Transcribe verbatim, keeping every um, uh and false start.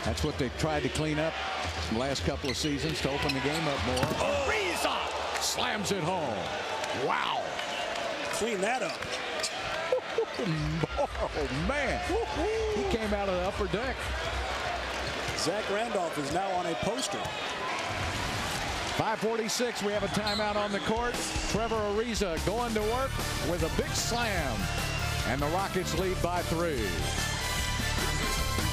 That's what they tried to clean up the last couple of seasons to open the game up more. Ariza slams it home. Wow. Clean that up. Oh, man. He came out of the upper deck. Zach Randolph is now on a poster. five forty-six. We have a timeout on the court. Trevor Ariza going to work with a big slam. And the Rockets lead by three.